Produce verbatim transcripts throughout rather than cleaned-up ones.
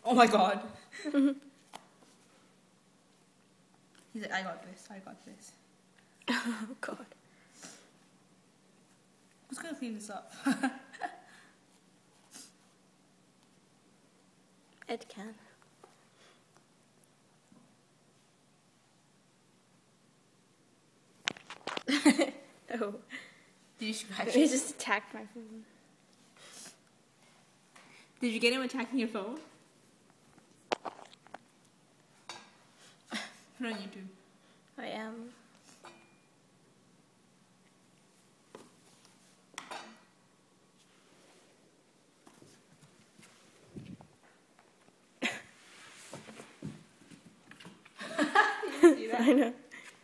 Oh my god. He's like, I got this, I got this. Oh god. Who's gonna clean this up? Ed can. Oh. Did you scratch He it? just attacked my phone. Did you get him attacking your phone? Put it on YouTube. I am. You see that? I know.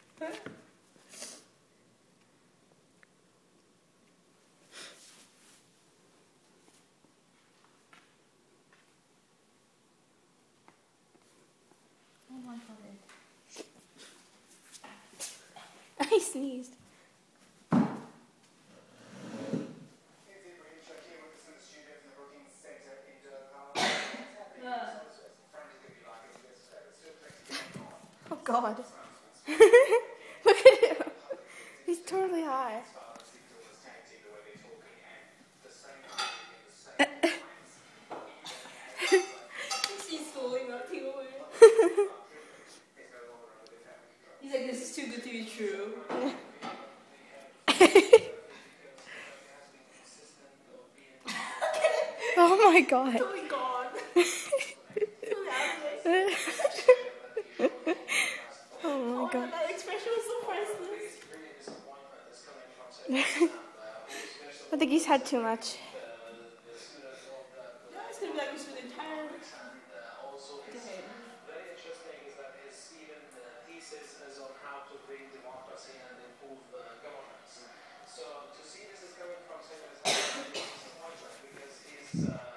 Oh my god. I sneezed. Oh god. Look at him. He's totally high. He's slowly melting away. He's like, this is too good to be true. Oh my god. Oh my god. Oh my god. That expression was so priceless. I think he's had too much. Yeah, it's gonna be like this for the entire day. Very interesting is that his even uh, thesis is on how to bring democracy and improve uh, governance. So to see this is coming from someone is quite right because he's uh,